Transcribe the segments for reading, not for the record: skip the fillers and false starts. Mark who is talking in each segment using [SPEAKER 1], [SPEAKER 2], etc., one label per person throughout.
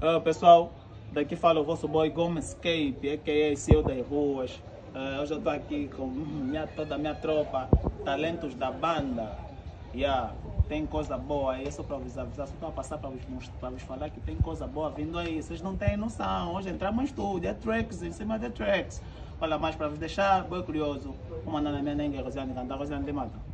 [SPEAKER 1] Pessoal, daqui fala o vosso boy Gomes Cape, a.k.a. CEO das ruas. Hoje eu estou aqui com toda a minha tropa, talentos da banda. Tem coisa boa aí, é só para vos avisar, só estou a passar para vos falar que tem coisa boa vindo aí. Vocês não têm noção, hoje entramos no estúdio, é tracks, em cima de tracks. Olha mais para vos deixar bem curioso. Vou mandar na minha nengue, Rosiane cantar, Rosiane de mata.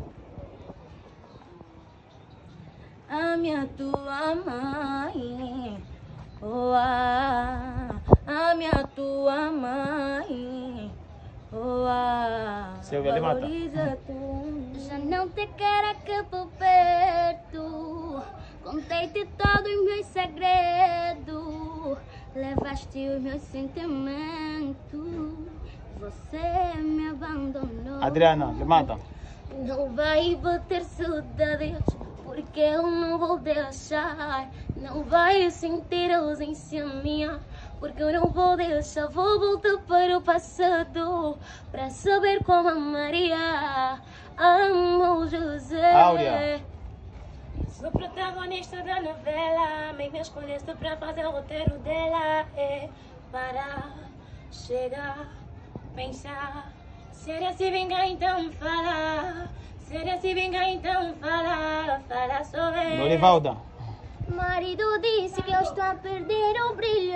[SPEAKER 2] A minha tua mãe, oh, a minha tua mãe, oh, valoriza tu. Já não te quero aqui por perto, contei-te todos os meus segredos, levaste os meus sentimentos, você me abandonou.
[SPEAKER 1] Adriana, levanta.
[SPEAKER 2] Não vai bater saudades, porque eu não vou deixar. Não vai sentir ausência minha, porque eu não vou deixar. Vou voltar para o passado, para saber como amaria. Amo José.
[SPEAKER 1] Áurea.
[SPEAKER 2] Sou protagonista da novela, me escolheste para fazer o roteiro dela. Para chegar, pensar. Será se vingar então fala. Será se vingar então fala. Fala sobre.
[SPEAKER 1] Dorivalda.
[SPEAKER 2] Marido disse que eu estou a perder o brilho.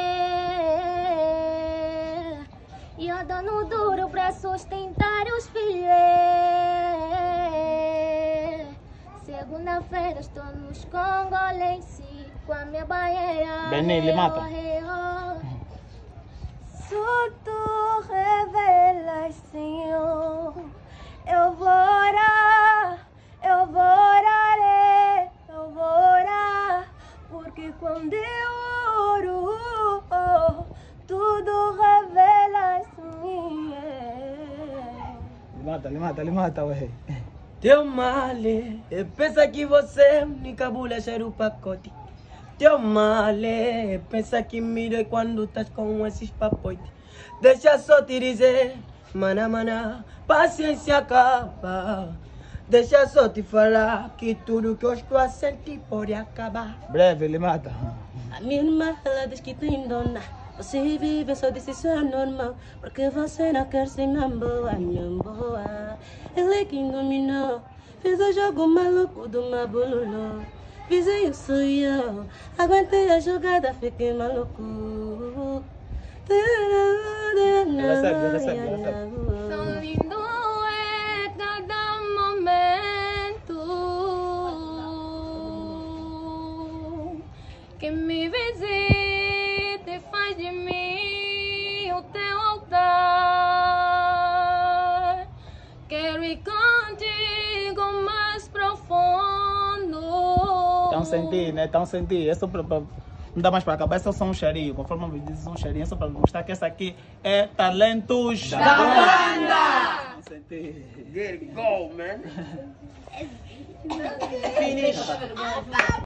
[SPEAKER 2] E eu dando duro para sustentar os filhos. Segunda-feira estou nos congolenses com a minha banheira.
[SPEAKER 1] Beni, lhe mata.
[SPEAKER 2] Só tu revelas, Senhor. Eu vou orar, eu vou orar, eu vou orar, porque quando eu oro, tudo revelas-me.
[SPEAKER 1] Lhe mata, ué.
[SPEAKER 3] Teu male, pensa que você me cabula o pacote. Teu male, pensa que me dói quando estás com esses papoites. Deixa só te dizer, mana, paciência acaba. Deixa só te falar que tudo que eu estou a sentir pode acabar.
[SPEAKER 1] Breve, lhe mata.
[SPEAKER 2] A minha irmã, ela diz que tem dona. Você vive só disse isso é normal, porque você não quer ser minha boa. Ele é quem dominou, fez o jogo maluco do Mabululô. Vizinho sou eu, aguentei a jogada, fiquei maluco.
[SPEAKER 1] Recebe.
[SPEAKER 2] Tão lindo é cada momento que me visita e faz de mim o teu altar. Quero ir contigo mais profundo.
[SPEAKER 1] Estão sentindo, né? Estão sentindo. É só para não dá mais para acabar, é só um cheirinho. Conforme eu disse, um cheirinho, é só para mostrar que essa aqui é talentos da banda. There
[SPEAKER 3] you go, man. Finish.